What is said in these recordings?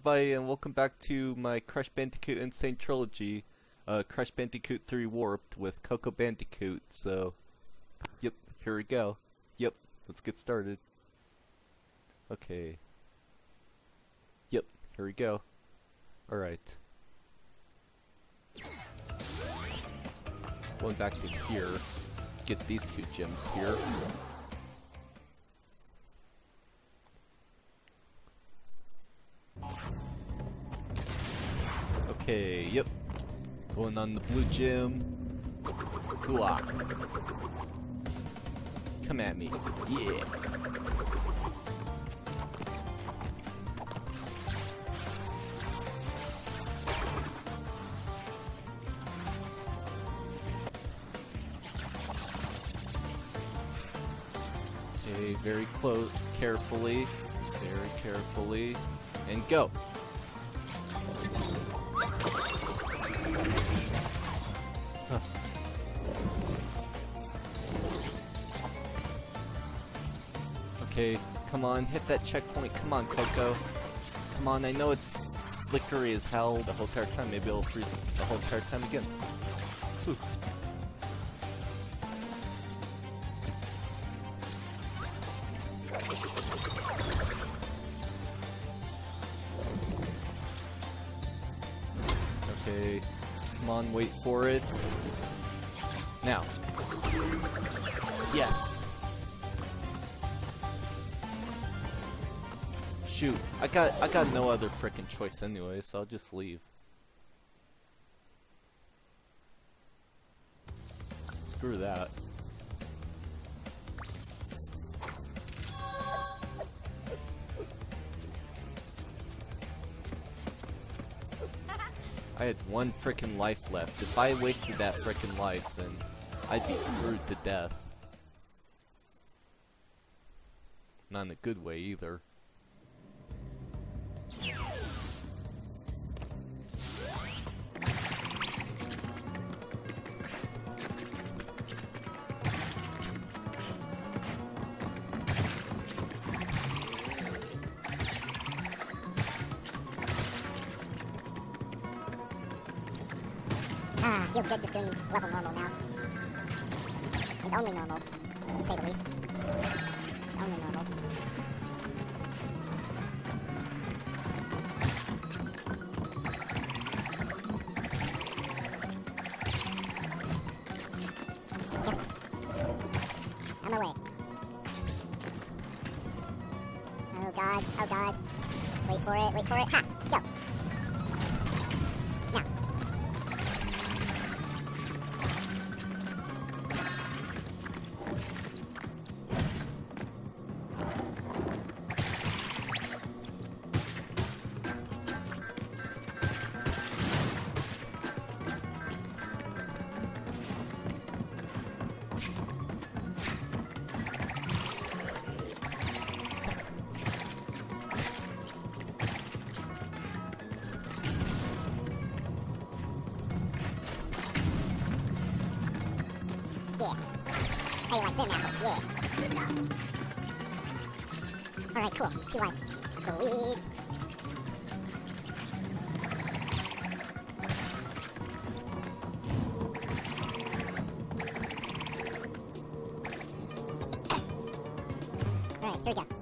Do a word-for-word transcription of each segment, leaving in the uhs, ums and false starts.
everybody, and welcome back to my Crash Bandicoot and Sane Trilogy, uh, Crash Bandicoot three Warped with Coco Bandicoot. So, yep, here we go. Yep, let's get started. Okay. Yep, here we go. Alright. Going back to here, get these two gems here. Okay, yep. Going on the blue gym. Hooah. Come at me. Yeah. Okay, very close, carefully, very carefully, and go. Huh. Okay, come on, hit that checkpoint. Come on, Coco. Come on, I know it's slickery as hell the whole entire time. Maybe it'll freeze the whole entire time again. Whew. Okay, come on, wait for it. Now. Yes. Shoot, I got I got no other frickin' choice anyway, so I'll just leave. Screw that. I had one frickin' life left. If I wasted that frickin' life, then I'd be screwed to death. Not in a good way either. Ah, feels good just doing level normal now. And only normal, to say the least. Just only normal. Yes. I'm away. Oh god, oh god. Wait for it, wait for it. Ha! Go! Now. Yeah. How you like them apples? Yeah. Alright, cool. Two lives. Sweet. Alright, here we go.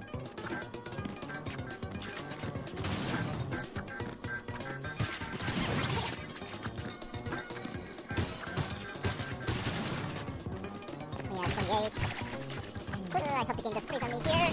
twenty-eight. Ooh, I hope the game does freeze on me here.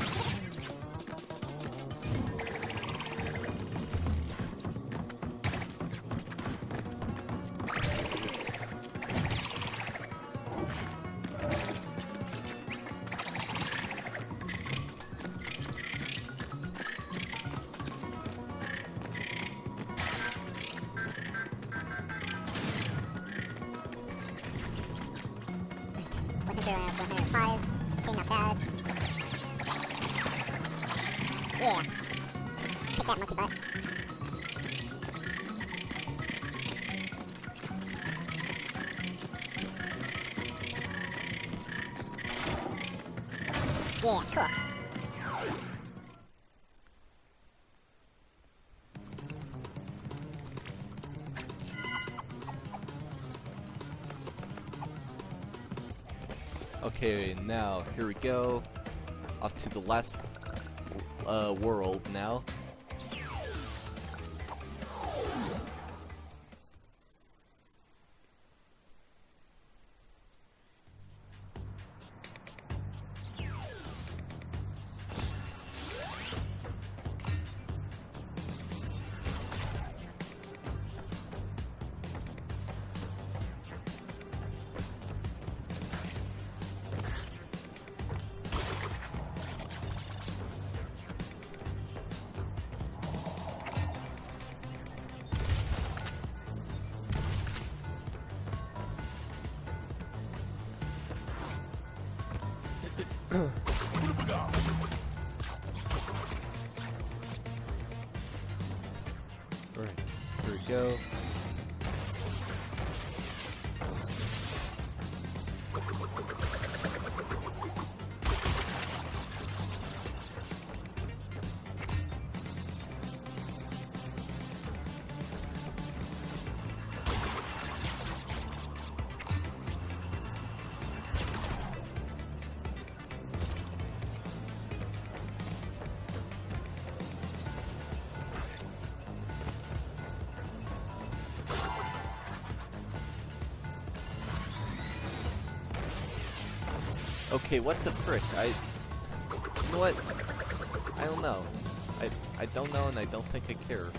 one hundred five. Okay, not bad. Yeah. Take that, monkey butt. Yeah, cool. Okay, now here we go. Off to the last uh, world now. Alright, here we go. Okay, what the frick? I... You know what? I don't know. I, I don't know and I don't think I care.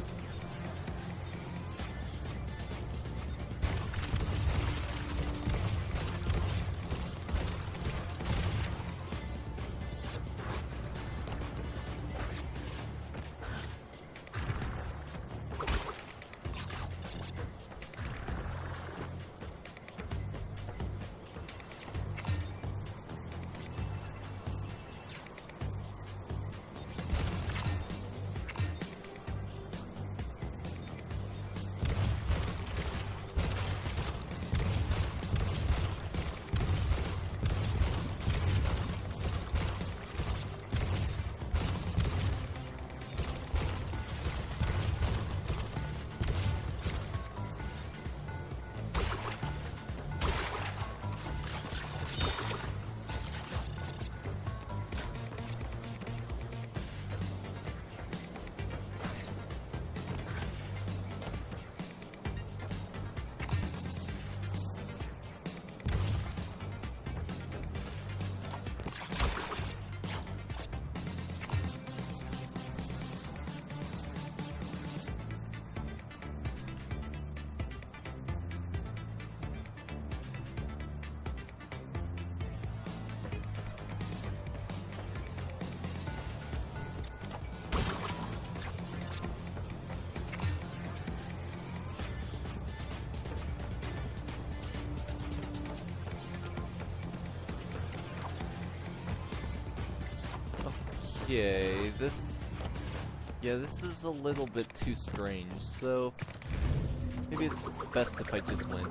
Okay, this... Yeah, this is a little bit too strange, so... Maybe it's best if I just win.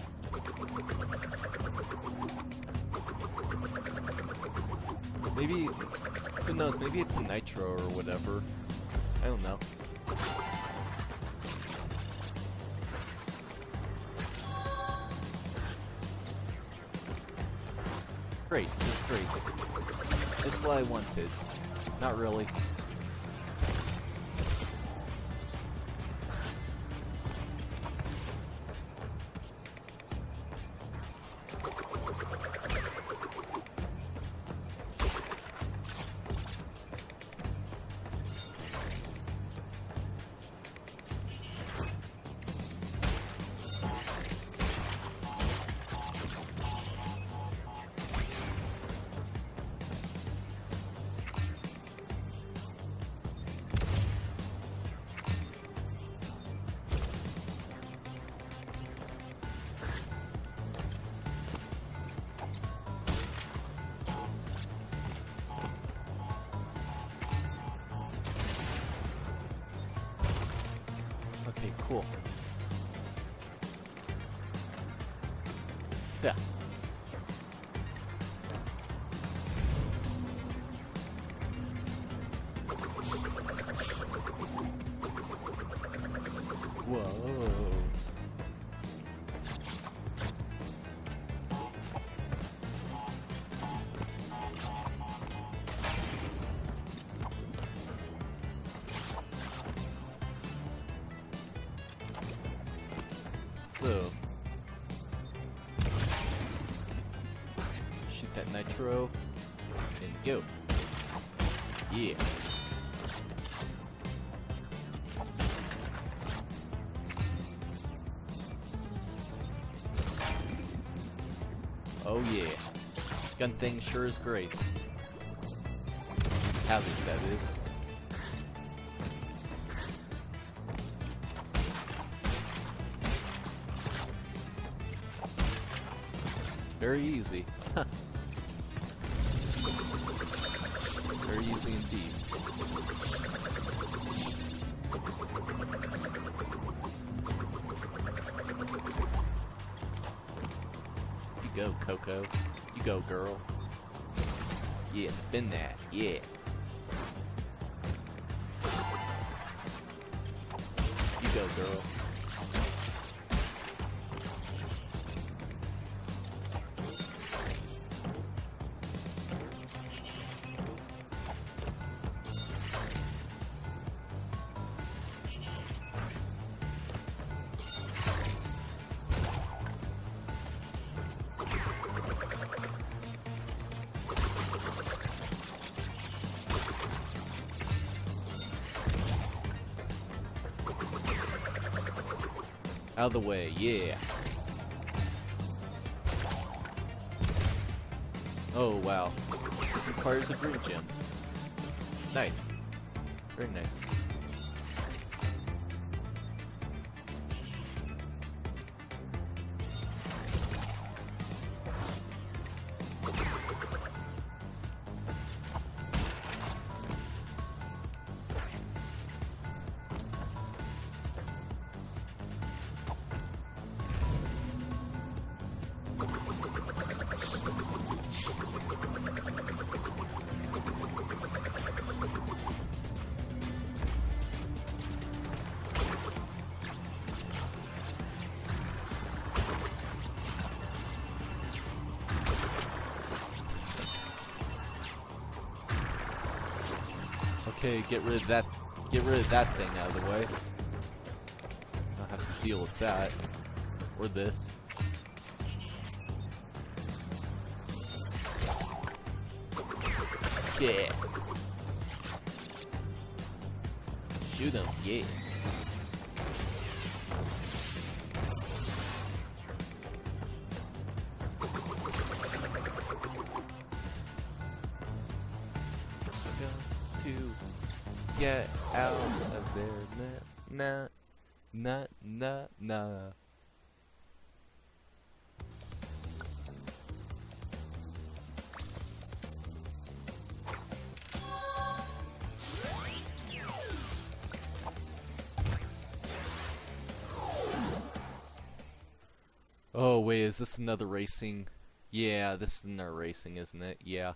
Maybe... Who knows, maybe it's a nitro or whatever. I don't know. Great, just great. Just what I wanted. Not really. Okay, cool. Yeah. Whoa. So, shoot that nitro, and go. Yeah. Oh yeah. Gun thing sure is great. Hazard, that is. Very easy. Very easy indeed. You go, Coco. You go, girl. Yeah, spin that. Yeah. You go, girl. Out of the way, yeah. Oh wow, this requires a green gem. Nice, very nice. Okay, get rid of that. Get rid of that thing out of the way. I'll have to deal with that, or this. Yeah. Shoot him. Yeah. Get out of there, nah, nah, nah, nah, nah. Oh wait, is this another racing? Yeah, this is another racing, isn't it? Yeah.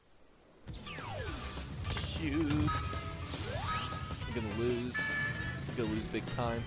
Shoot. I'm gonna lose. I'm gonna lose big time.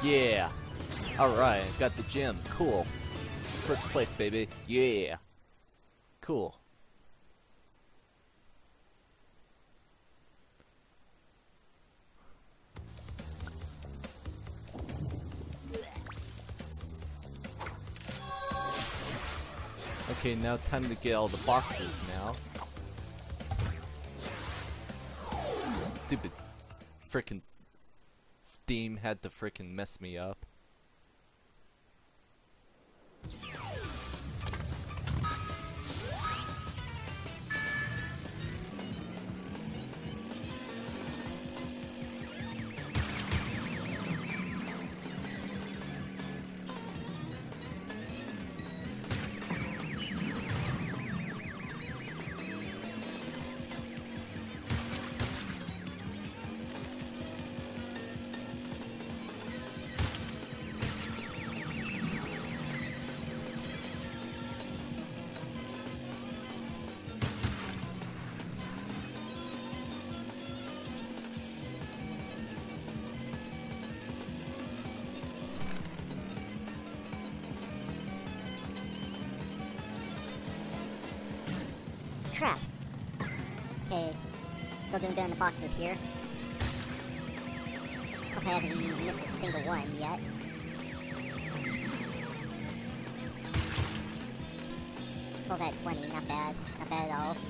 Yeah. Alright, got the gem. Cool. First place, baby. Yeah. Cool. Okay, now time to get all the boxes now. Stupid frickin' Steam had to frickin' mess me up. Crap. Okay, still doing good in the boxes here. Hope I haven't missed a single one yet. twelve at twenty, not bad. Not bad at all.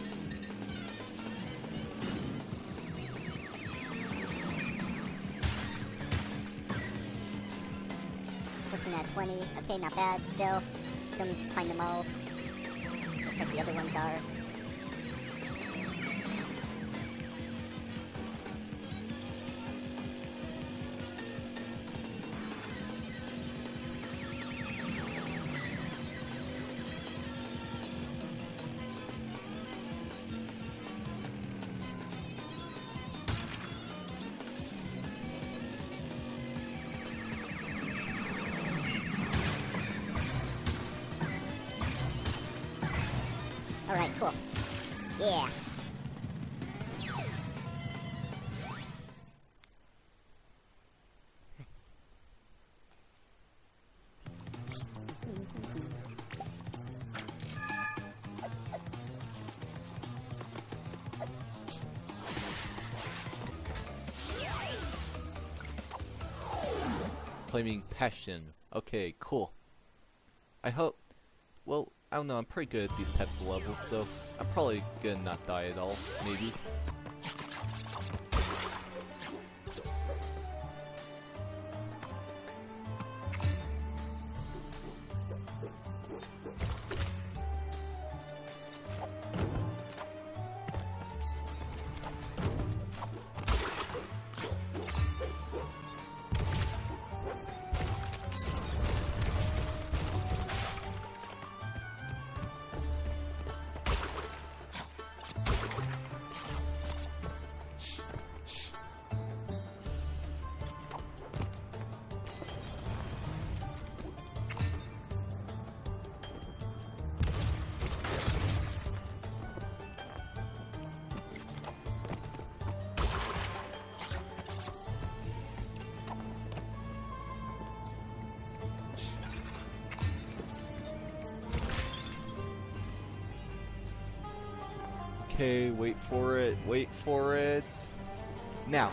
fourteen at twenty, okay, not bad still. Still need to find them all. Looks like the other ones are. Alright, cool. Yeah. Claiming passion. Okay, cool. I hope... Well, I don't know, I'm pretty good at these types of levels, so I'm probably gonna not die at all, maybe. Okay, wait for it, wait for it. Now.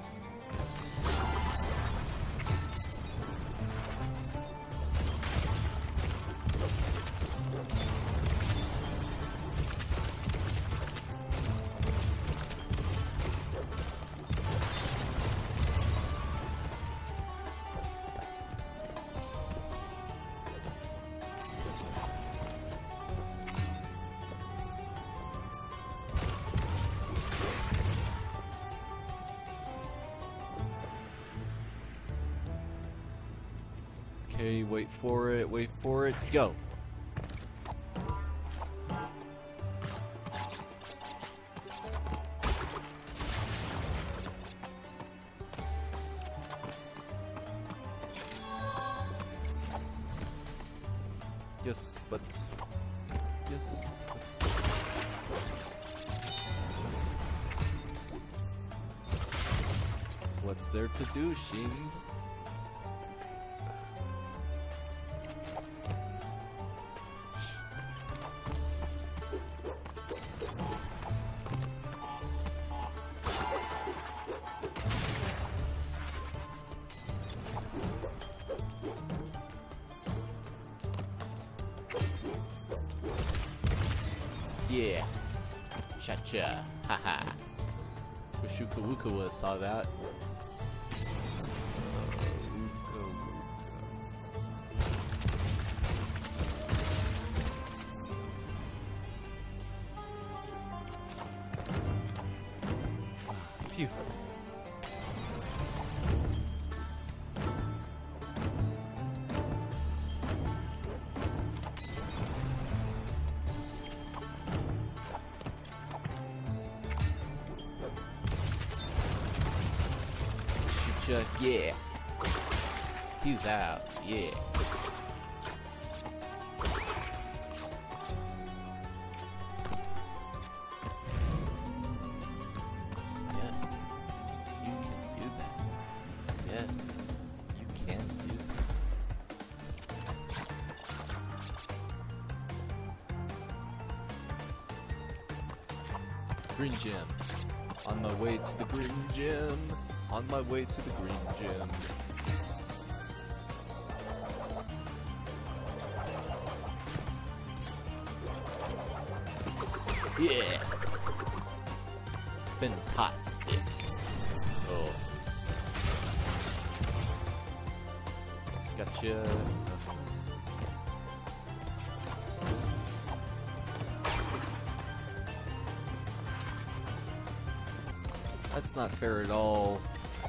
Okay, wait for it, wait for it, go! Yes, but... Yes... What's there to do, Sheen? Yeah. Cha-cha. Haha. Wish Uka Wuka would have saw that. Phew. Yeah. He's out. Yeah. Yes. You can do that. Yes. You can do that. Yes. Green gem. On my way to the green gem. On my way to the green gym. Yeah. Spin-tastic. Oh. Gotcha. That's not fair at all.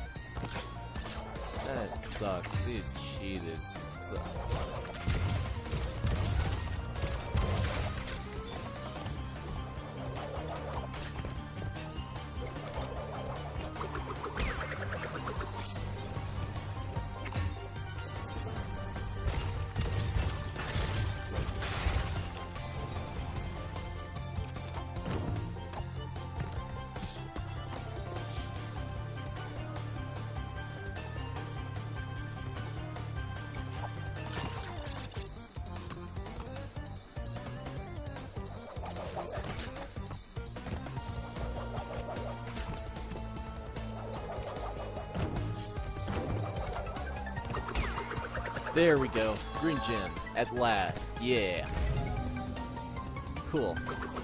That sucks. They cheated. Suck. There we go. Green gem. At last. Yeah. Cool.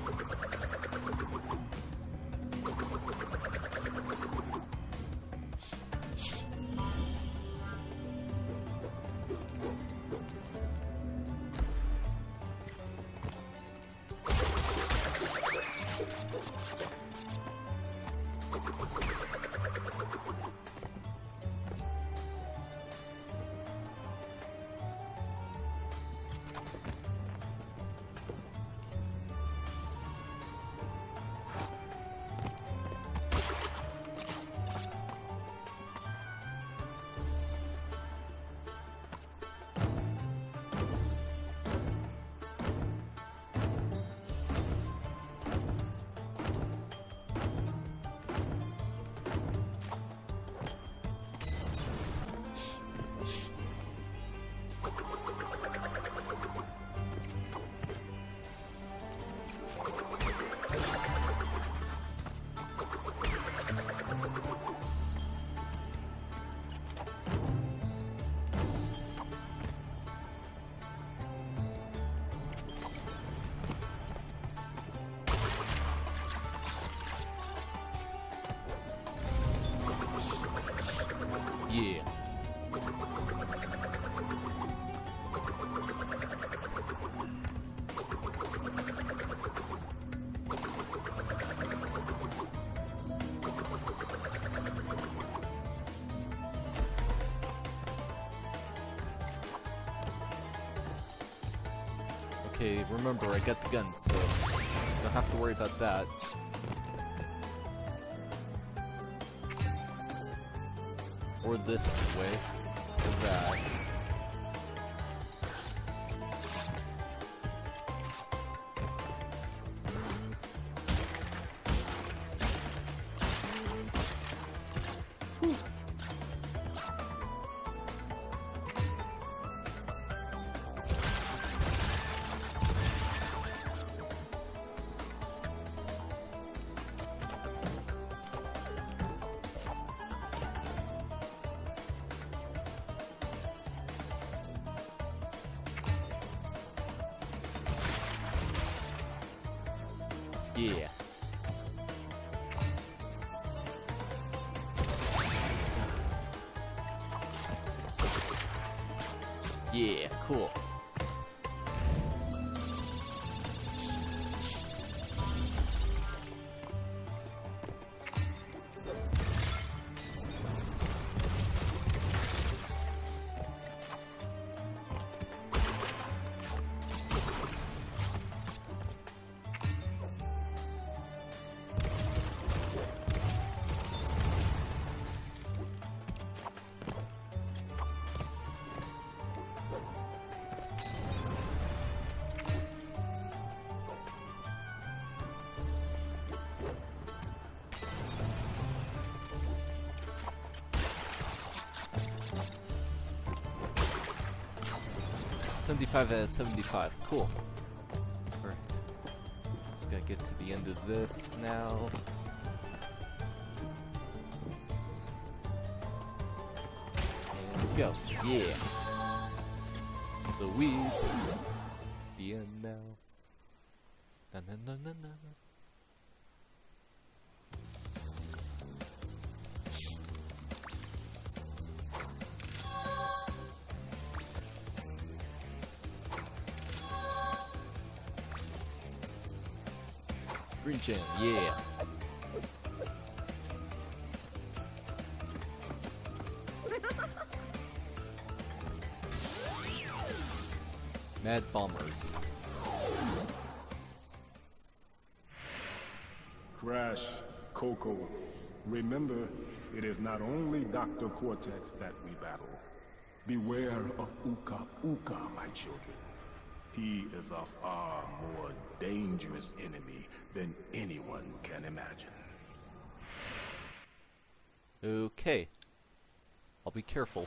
Yeah. Okay, remember, I got the gun, so don't have to worry about that. Or this way, or that. Yeah. Yeah, cool. seventy-five out of seventy-five. Cool. Alright. Just gotta get to the end of this now. And we go. Yeah. Sweet. The end now. Na na na na na. Green gem, yeah. Mad bombers. Crash, Coco. Remember, it is not only Doctor Cortex that we battle. Beware of Uka Uka, my children. He is a far more dangerous enemy than anyone can imagine. Okay. I'll be careful.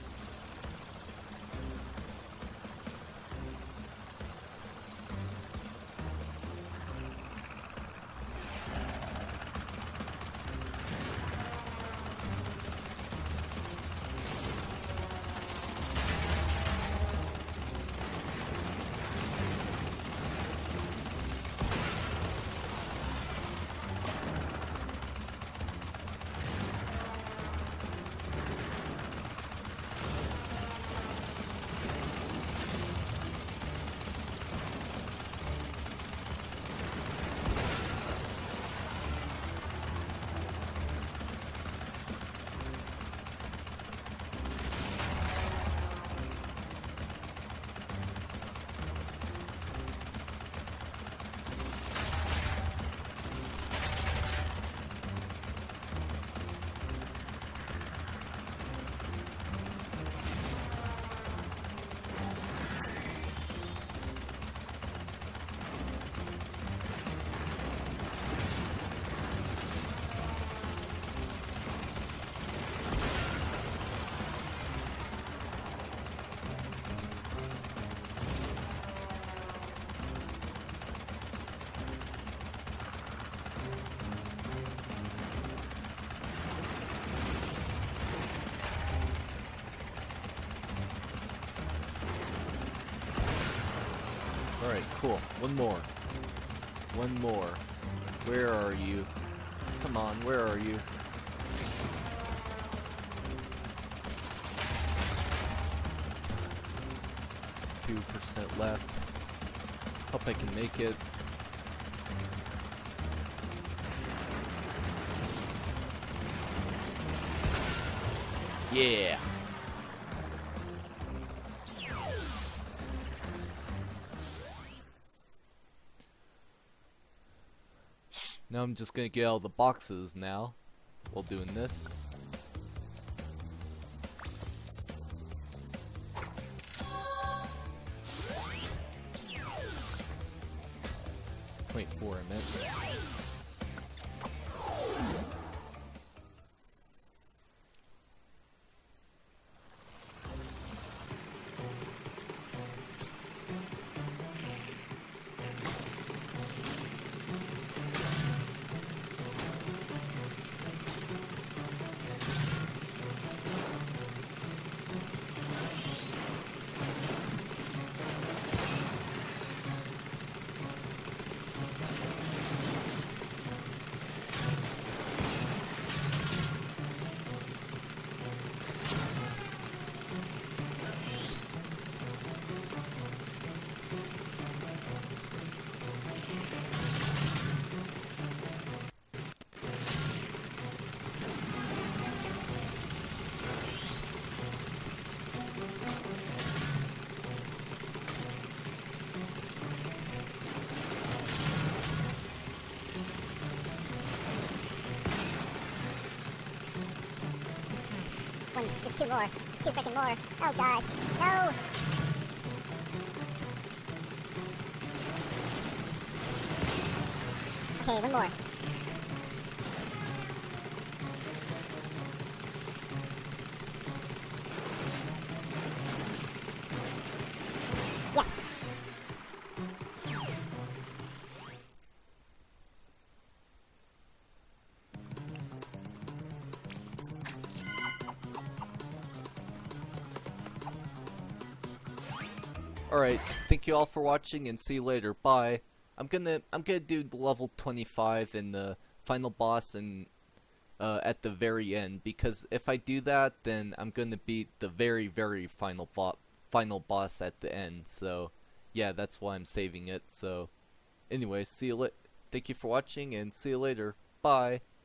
Alright, cool. One more. One more. Where are you? Come on, where are you? sixty-two percent left. Hope I can make it. Yeah! Now I'm just gonna get all the boxes now while doing this. point four I meant. one. Just two more. Just two freaking more. Oh god. No! Okay, one more. Yes! Alright, thank you all for watching and see you later. Bye. I'm gonna I'm gonna do the level twenty-five and the final boss and uh, at the very end, because if I do that, then I'm gonna beat the very very final bo final boss at the end. So yeah, that's why I'm saving it. So anyway, see you la- thank you for watching and see you later. Bye.